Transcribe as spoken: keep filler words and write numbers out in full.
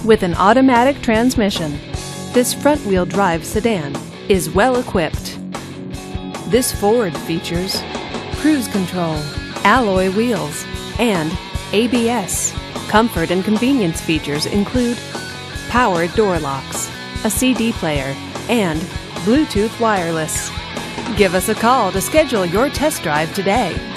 With an automatic transmission, this front-wheel drive sedan is well equipped. This Ford features cruise control, alloy wheels, and A B S. Comfort and convenience features include power door locks, a C D player, and Bluetooth wireless. Give us a call to schedule your test drive today.